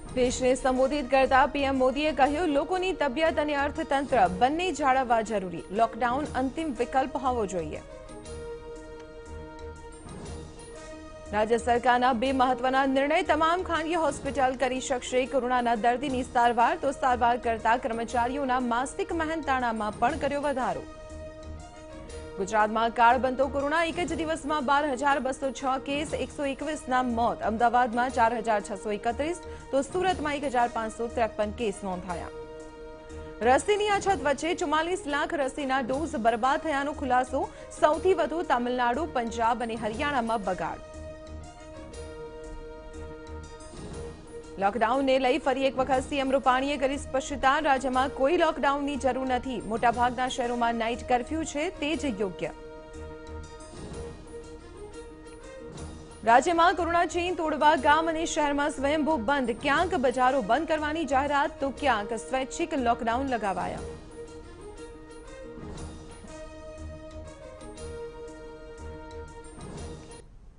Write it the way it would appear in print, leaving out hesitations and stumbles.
દેશને સંબોધિત કરતા પીએમ મોદીએ કહ્યું, લોકોની તબિયત અને અર્થતંત્ર બંને જાળવવા જરૂરી. લોકડાઉન અંતિમ વિકલ્પ હોવો જોઈએ. રાજ્ય સરકારના બે મહત્વના નિર્ણય. તમામ ખાનગી હોસ્પિટલ કરી શકશે કોરોનાના દર્દીની સારવાર, તો સારવાર કરતા કર્મચારીઓના માસિક મહેનતાણામાં પણ કર્યો વધારો. ગુજરાતમાં કાળ બનતો કોરોના. એક જ દિવસમાં 12,206 કેસ, 121ના મોત. અમદાવાદમાં 4,631, તો સુરતમાં 1,553 કેસ નોંધાયા. રસીની અછત વચ્ચે 44 લાખ રસીના ડોઝ બરબાદ થયાનો ખુલાસો. સૌથી વધુ તામિલનાડુ, પંજાબ અને હરિયાણામાં બગાડ. લોકડાઉનને લઈ ફરી એક વખત સીએમ રૂપાણીએ કરી સ્પષ્ટતા. રાજ્યમાં કોઈ લોકડાઉનની જરૂર નથી. મોટાભાગના શહેરોમાં નાઇટ કર્ફ્યુ છે, તે જ યોગ્ય. રાજ્યમાં કોરોના ચેઇન તોડવા ગામ અને શહેરમાં સ્વયંભૂ બંધ. ક્યાંક બજારો બંધ કરવાની જાહેરાત, તો ક્યાંક સ્વૈચ્છિક લોકડાઉન લગાવાયા.